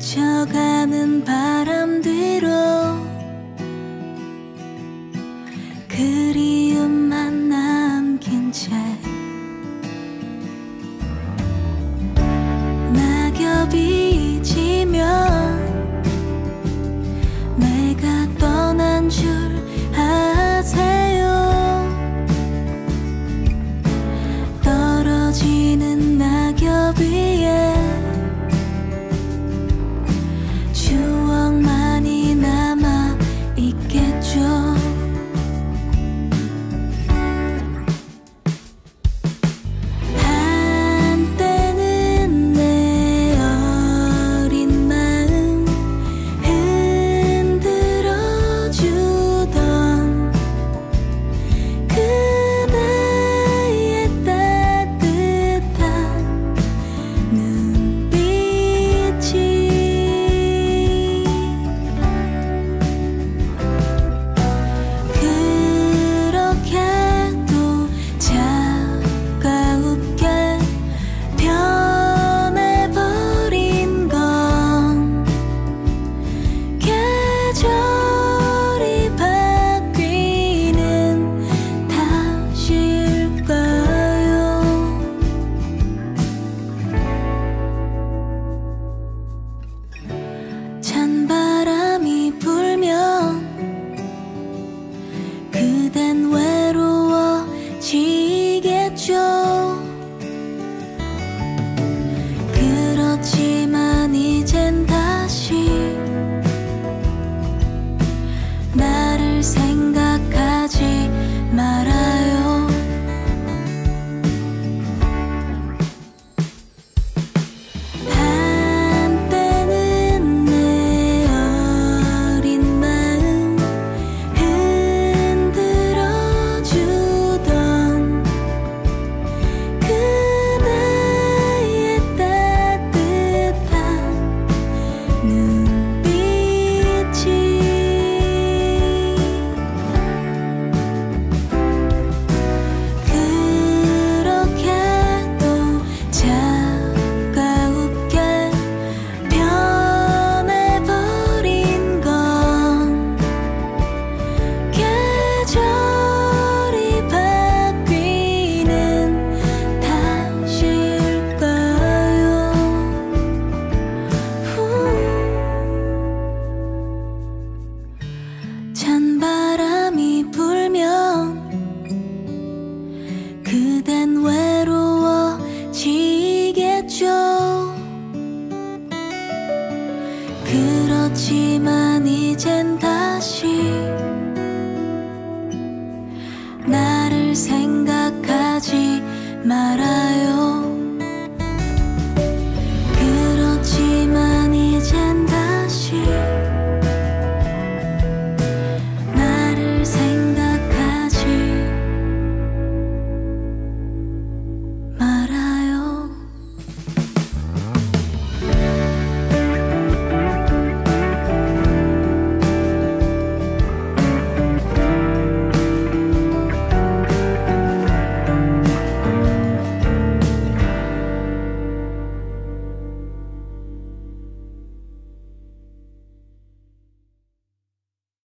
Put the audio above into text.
스쳐가는 바람 뒤로 그리움만 남긴 채 낙엽이 지면 내가 떠난 줄 아세요? 떨어지는 낙엽 위에 추억만이 남아 있겠죠. 한때는 내 어린 마음 흔들어 주던 그대의 따뜻한 눈빛이 그렇게도 차가웁게 변해버린 건 계절이 바뀌는 탓일까요? 찬바람이 불면 그댄 외로워지겠죠. 그렇지만 이젠 다시 나를 생각하지 말아요. 한때는 내 어린 마음 흔들어 주던 그대의 따뜻한 눈빛이 그렇게도 차가웁게 변해버린 건 계절이 바뀌는 탓일까요? 찬바람이 불면 그댄 외로워지겠죠. 그렇지만 이젠 다시